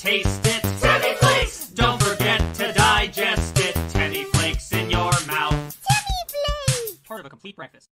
taste it. Tenny Flakes! Don't forget to digest it. Tenny Flakes in your mouth. Tenny Flakes! Part of a complete breakfast.